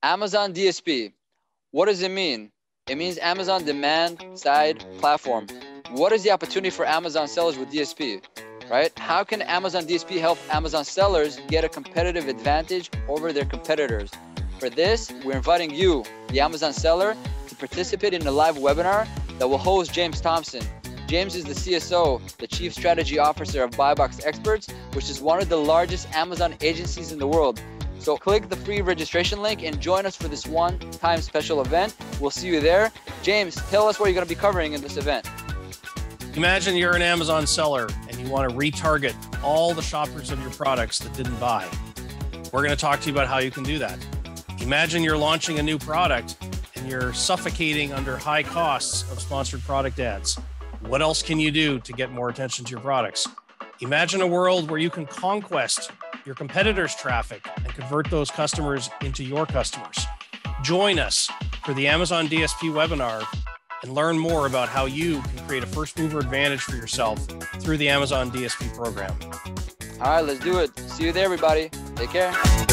Amazon DSP. What does it mean? It means Amazon Demand Side Platform. What is the opportunity for Amazon sellers with DSP, right? How can Amazon DSP help Amazon sellers get a competitive advantage over their competitors? For this, we're inviting you, the Amazon seller, to participate in a live webinar that will host James Thompson. James is the CSO, the Chief Strategy Officer of Buybox Experts, which is one of the largest Amazon agencies in the world. So click the free registration link and join us for this one-time special event. We'll see you there. James, tell us what you're going to be covering in this event. Imagine you're an Amazon seller and you want to retarget all the shoppers of your products that didn't buy. We're going to talk to you about how you can do that. Imagine you're launching a new product and you're suffocating under high costs of sponsored product ads. What else can you do to get more attention to your products? Imagine a world where you can conquest your competitors' traffic and convert those customers into your customers. Join us for the Amazon DSP webinar and learn more about how you can create a first mover advantage for yourself through the Amazon DSP program. All right, let's do it. See you there, everybody. Take care.